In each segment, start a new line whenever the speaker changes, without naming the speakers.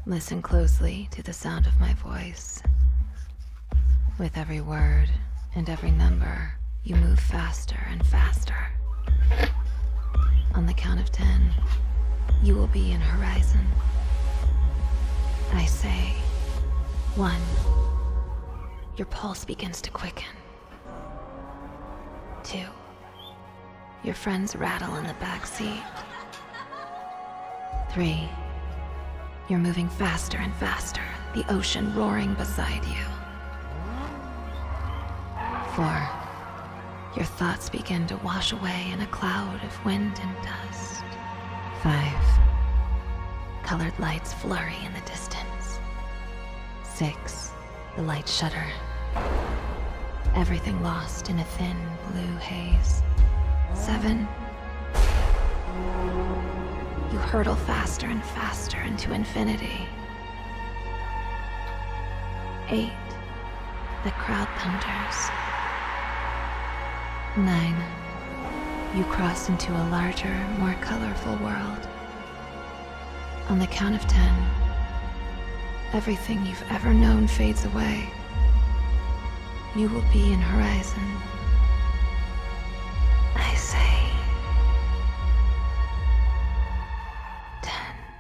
Listen closely to the sound of my voice. With every word and every number, you move faster and faster. On the count of 10, you will be in Horizon. I say, 1. Your pulse begins to quicken. 2. Your friends rattle in the back seat. 3. You're moving faster and faster, the ocean roaring beside you. 4. Your thoughts begin to wash away in a cloud of wind and dust. 5. Colored lights flurry in the distance. 6. The lights shudder. Everything lost in a thin blue haze. 7. You hurtle faster and faster into infinity. 8. The crowd thunders. 9. You cross into a larger, more colorful world. On the count of 10, everything you've ever known fades away. You will be in Horizon. I say 10.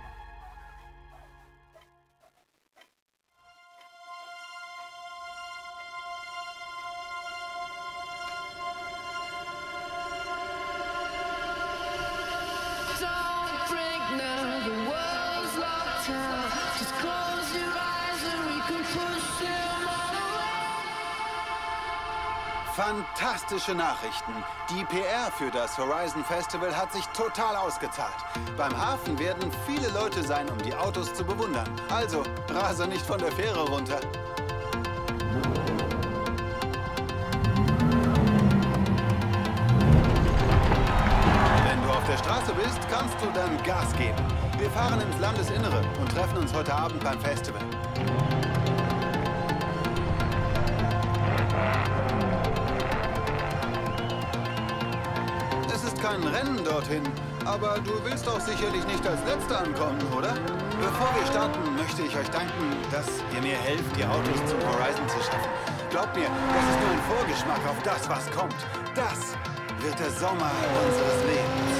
Don't break now, the world's locked out. Just close your eyes and we can push them all away.
Fantastische Nachrichten. Die PR für das Horizon Festival hat sich total ausgezahlt. Beim Hafen werden viele Leute sein, um die Autos zu bewundern. Also, rase nicht von der Fähre runter. Wenn du auf der Straße bist, kannst du dann Gas geben. Wir fahren ins Landesinnere und treffen uns heute Abend beim Festival. Es ist kein Rennen dorthin, aber du willst doch sicherlich nicht als Letzter ankommen, oder? Bevor wir starten, möchte ich euch danken, dass ihr mir helft, die Autos zum Horizon zu schaffen. Glaubt mir, das ist nur ein Vorgeschmack auf das, was kommt. Das wird der Sommer unseres Lebens.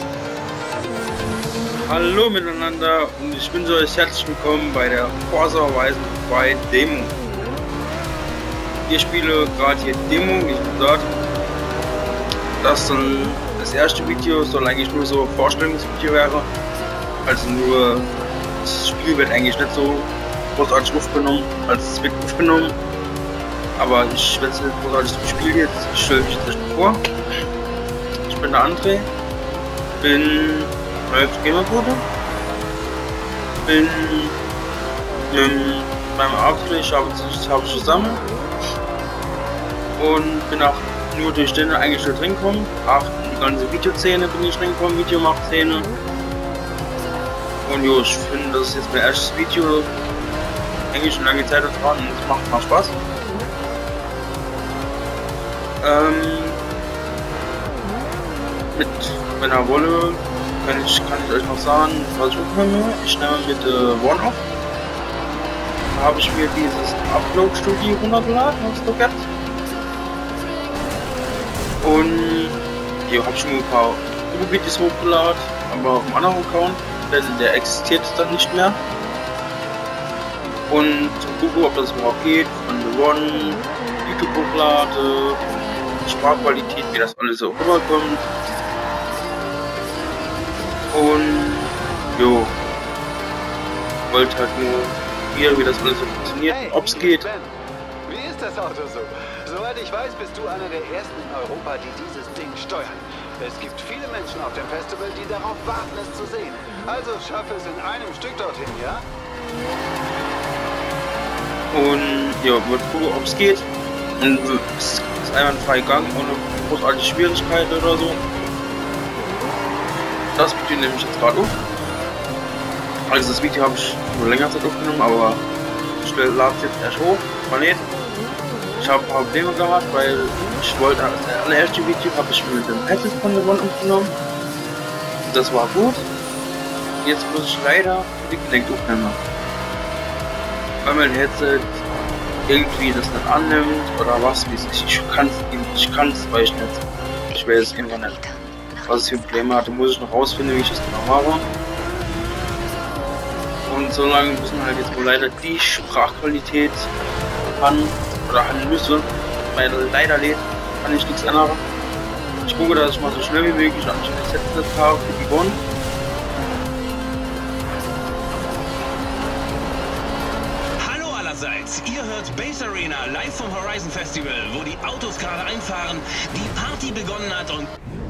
Hallo miteinander und ich wünsche euch herzlich willkommen bei der Forza Horizon 2 Demo. Ich spiele gerade hier Demo, wie schon gesagt. Das erste Video soll eigentlich nur so ein Vorstellungsvideo wäre. Also nur, das Spiel wird eigentlich nicht so großartig aufgenommen, als es wird aufgenommen. Aber ich werde es nicht großartig zum Spiel jetzt. Ich stelle mich jetzt vor. Ich bin der André, bin neuer Gamerbude, bin mit meinem Auto, ich habe zusammen und bin auch nur durch den eigentlich drin gekommen. Auch die ganze Videoszene bin ich drin gekommen, Videomacht-Szene. Und jo, ich finde, das ist jetzt mein erstes Video, eigentlich schon lange Zeit dran und es macht mal Spaß. Mit meiner Wolle kann ich euch noch sagen, was ich aufnehme. Ich nehme mit One auf. Da habe ich mir dieses Upload-Studio runtergeladen aus Stuttgart. Und hier habe ich schon ein paar Videos hochgeladen, aber auf einem anderen Account, denn der existiert dann nicht mehr. Und gucke, ob das überhaupt geht, von The One, YouTube hochlade, Sprachqualität, wie das alles so rüberkommt. Und jo, wollte halt nur wie das alles so funktioniert,
Hey,
ob es geht.
Ben, wie ist das Auto so? Soweit ich weiß, bist du einer der ersten in Europa, die dieses Ding steuern. Es gibt viele Menschen auf dem Festival, die darauf warten, es zu sehen. Also schaffe es in einem Stück dorthin, ja?
Und ja, wird gucken, ob es geht. Und es ist einwandfrei gegangen, ohne großartige Schwierigkeiten oder so. Das Video nehme ich jetzt gerade auf. Also das Video habe ich nur länger Zeit aufgenommen, aber ich lade es jetzt erst hoch, mal nicht. Ich habe ein paar Probleme gehabt, weil ich wollte, das allererste Video habe ich mit dem Paddle von The One aufgenommen. Das war gut. Jetzt muss ich leider die Kinect aufnehmen. weil mein Headset irgendwie das nicht annimmt oder was, ich kann es, weiß ich nicht. Ich weiß es einfach nicht. Was es für Probleme hatte, muss ich noch rausfinden, wie ich das genau mache. Und so lange müssen halt jetzt wohl leider die Sprachqualität an oder an müsse, weil leider lädt, kann ich nichts ändern. Ich gucke, dass ich mal so schnell wie möglich an den Headset habe für die Bonn.
Ihr hört Base Arena live vom Horizon Festival, wo die Autos gerade einfahren, die Party begonnen hat und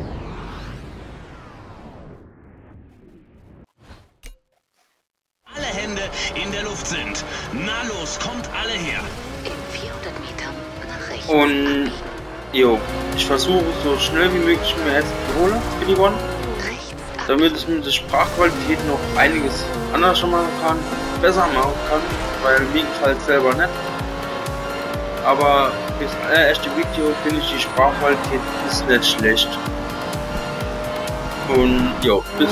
alle Hände in der Luft sind. Na los, kommt alle her.
In 400 Metern nach rechts.
Und jo, ich versuche so schnell wie möglich mir jetzt zu holen für die Bonn, damit ich mit der Sprachqualität noch einiges anders schon machen kann, besser machen kann, weil mir gefällt selber nicht. Aber für das allererste Video finde ich die Sprachqualität ist nicht schlecht. Und jo, bis.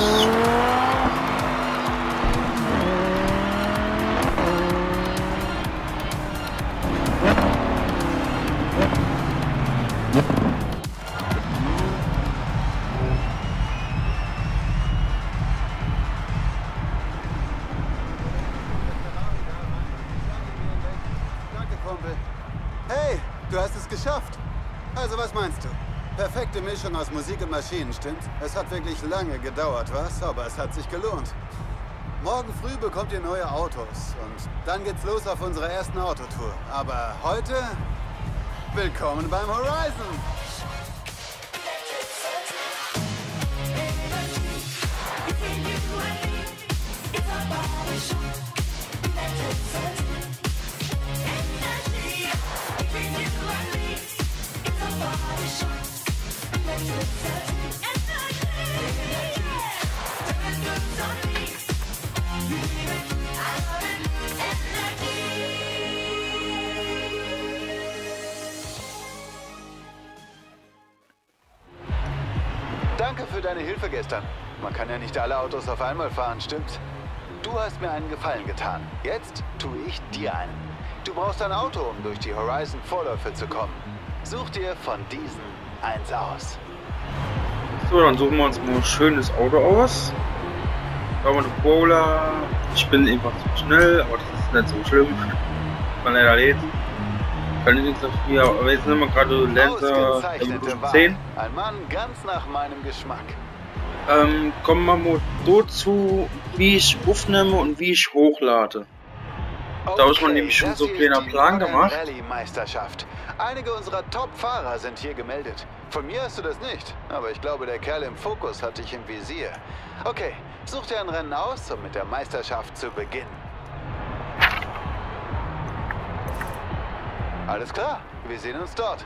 Hey, du hast es geschafft. Also was meinst du? Perfekte Mischung aus Musik und Maschinen, stimmt's? Es hat wirklich lange gedauert, was? Aber es hat sich gelohnt. Morgen früh bekommt ihr neue Autos und dann geht's los auf unserer ersten Autotour. Aber heute, willkommen beim Horizon! Danke für deine Hilfe gestern. Man kann ja nicht alle Autos auf einmal fahren, stimmt's? Du hast mir einen Gefallen getan. Jetzt tue ich dir einen. Du brauchst ein Auto, um durch die Horizon-Vorläufe zu kommen. Such dir von diesen eins aus.
So, dann suchen wir uns mal ein schönes Auto aus. Da haben wir eine Corolla. Ich bin einfach zu schnell, aber das ist nicht so schlimm. Man leider lädt. Kann ich nichts dafür, aber jetzt nehmen wir gerade Lancer Evolution 10.
Ein Mann ganz nach meinem Geschmack.
Kommen wir mal dazu, wie ich aufnehme und wie ich hochlade. Da habe ich mir nämlich schon so ein kleiner Plan gemacht.
Rallye-Meisterschaft. Einige unserer Top-Fahrer sind hier gemeldet. Von mir hast du das nicht, aber ich glaube, der Kerl im Fokus hat dich im Visier. Okay, such dir ein Rennen aus, um mit der Meisterschaft zu beginnen. Alles klar, wir sehen uns dort.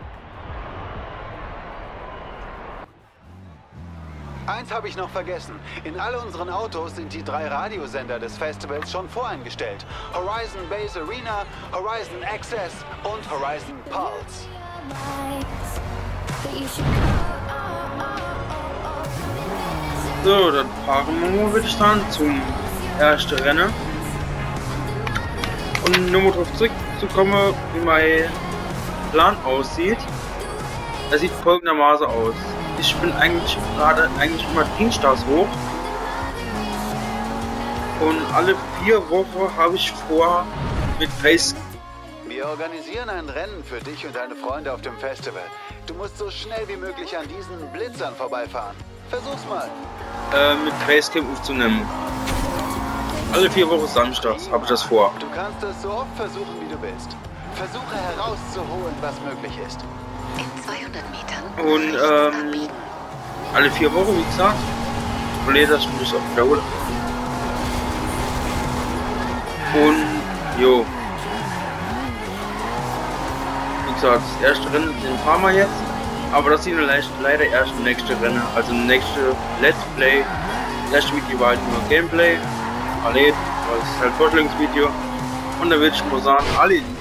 Eins habe ich noch vergessen. In all unseren Autos sind die 3 Radiosender des Festivals schon voreingestellt. Horizon Base Arena, Horizon Access und Horizon Pulse.
So, dann fahren wir mal, würde ich sagen, zum ersten Rennen. Und nur mal drauf zurückzukommen, wie mein Plan aussieht. Er sieht folgendermaßen aus. Ich bin eigentlich immer dienstags hoch. Und alle 4 Wochen habe ich vor mit Race.
Wir organisieren ein Rennen für dich und deine Freunde auf dem Festival. Du musst so schnell wie möglich an diesen Blitzern vorbeifahren. Versuch's mal.
Mit Facecam aufzunehmen. Alle 4 Wochen samstags habe ich das vor.
Du kannst es so oft versuchen, wie du willst. Versuche herauszuholen, was möglich ist.
In 200 Metern.
Und alle 4 Wochen, wie gesagt. Ich lese das schon nicht auf wiederholen. Und jo. Wie gesagt, das erste Rennen, den fahren wir jetzt. Aber das sind leider erst nächste Rennen. Also nächste Let's Play. Das erste Video war halt nur Gameplay. Das ist halt Vorstellungsvideo. Und da würde ich mal sagen, alle